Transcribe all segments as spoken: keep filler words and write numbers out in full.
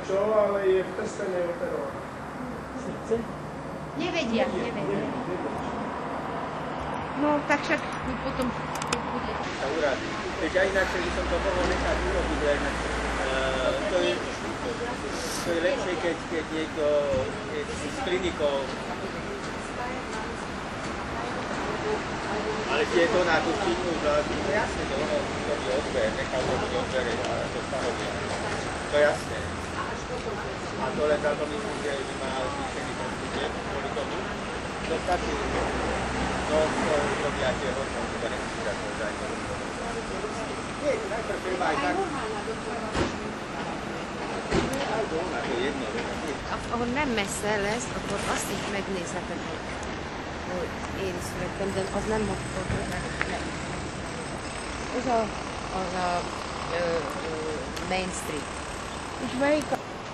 čo, ale je v teste neoperovaná. Srdce? Nevedia, nevedia. No, tak však potom bude. Sa urazí. Veď aj inakšie by som to mohol nechať urobiť, len uh, to, je, to je lepšie, keď, keď niekto keď si s klinikou. Ale keď je to na tú štítnu žlázu, to jasné, že ono robí odber, nechá urobiť odber a to sa robí. To je jasné. A to len za to myslím, že by mal zvýšený počet kvôli tomu. To stačí. No, to robia tie hormóny, to nechci dať to zaujímavé. Nie, najprv treba aj tak. Ahol nem messze lesz, akkor azt is megnézhetetek, hogy én születtem, de az nem ott nem. Ez a, az a ö, ö, Main Street. És melyik a...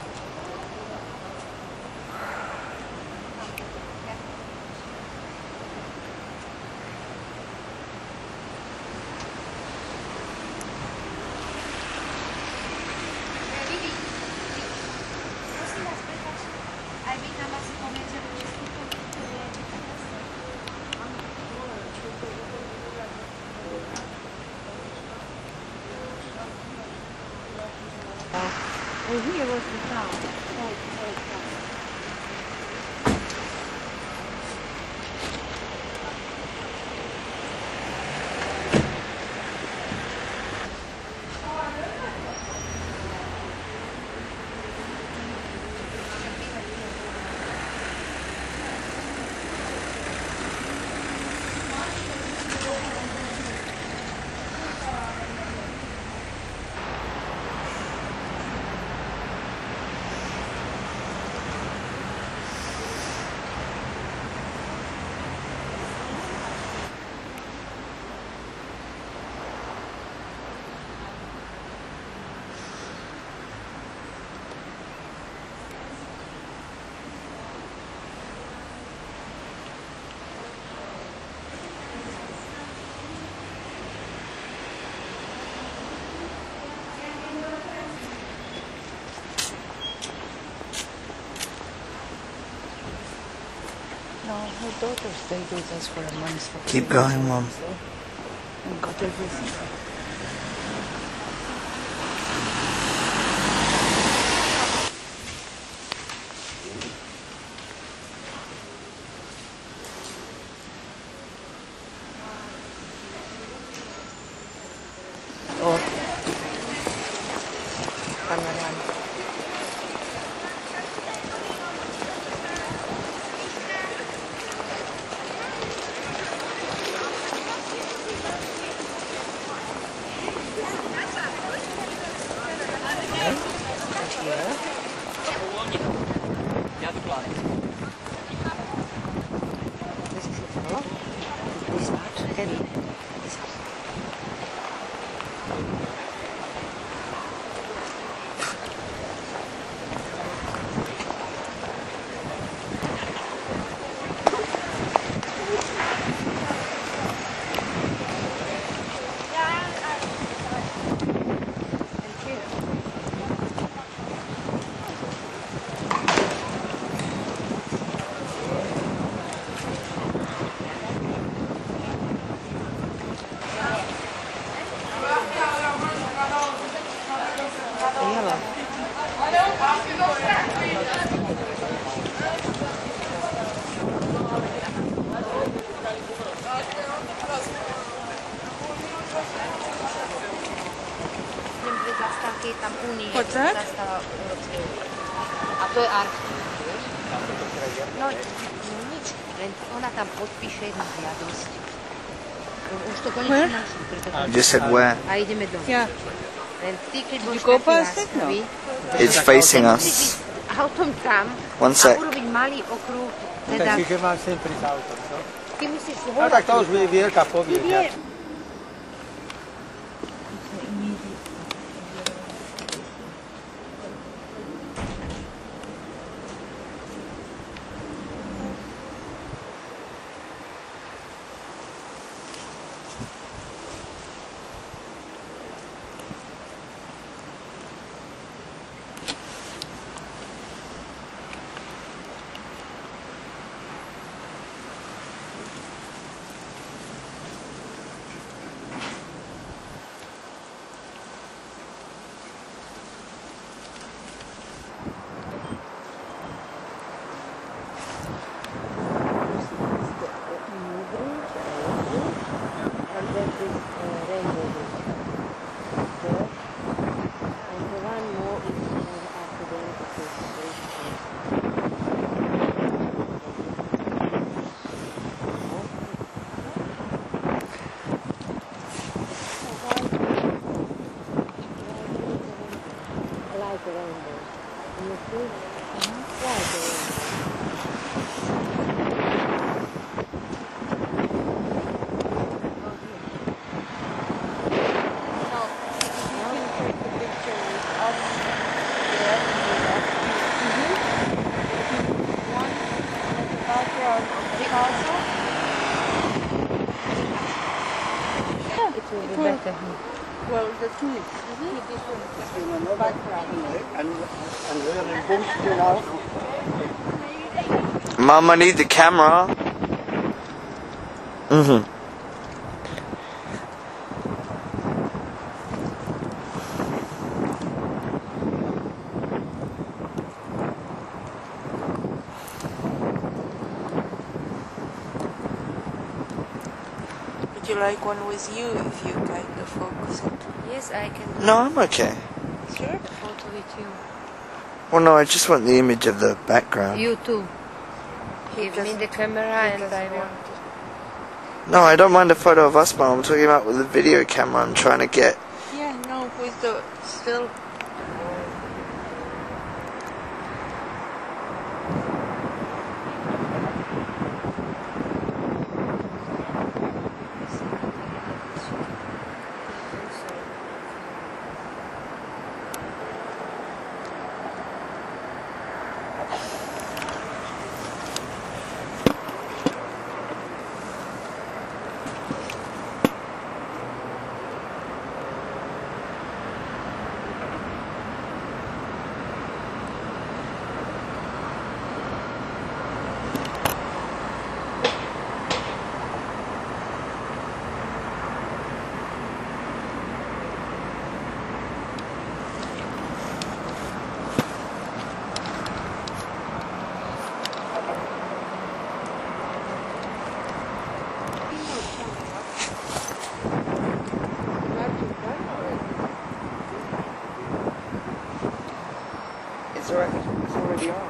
Oh, here was the town. Right, right, right. No, her daughter stayed with us for a month. For Keep going, Mom. And got everything. Oh. Panorama. What's that? A to je archív, vieš? No, no nič, len ona tam podpíše jednu žiadosť. Už to konečne našli, pretože... Just said where? A ideme do. Yeah. Len ty, keď budeš go taký past it? láskavý, It's facing us. autom tam One a sec. urobiť malý okruh, teda... Takže mám sem prísť autom, čo? Ty musíš No hore. tak to už bude Vierka povie. Vie, rainbow bridge there. And the one more is uh, after the end of the bridge. Like a rainbow. And you see? Uh-huh. Like a rainbow. It will be better. Well, the two, two different backgrounds. And, and we're in Boomsby now. Mum, I need the camera. Mm-hmm. Would you like one with you if you kind of focus it? Yes, I can do No, I'm okay. Sure. a photo with you. Well, no, I just want the image of the background. You too. He Give me just- the camera he and doesn't I will. want it. No, I don't mind a photo of us, Mum. I'm talking about with the video camera I'm trying to get. Yeah, no, with the still. It's already, it's already on.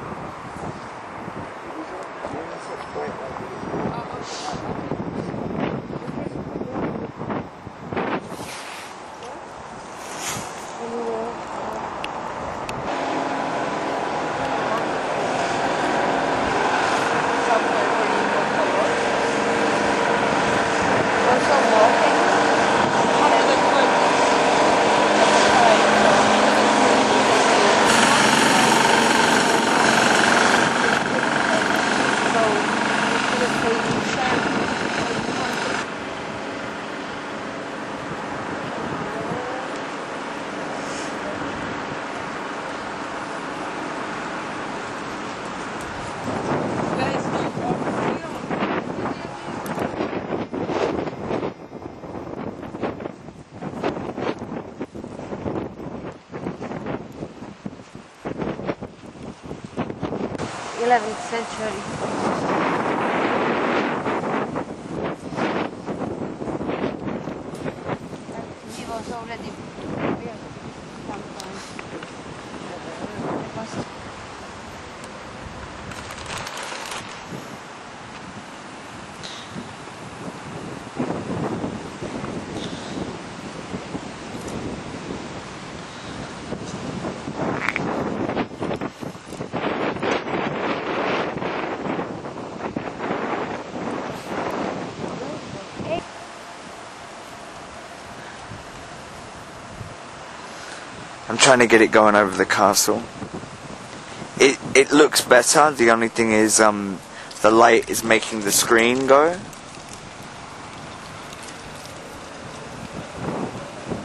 eleventh century. He was already built sometimes. I'm trying to get it going over the castle. It it looks better. The only thing is, um, the light is making the screen go.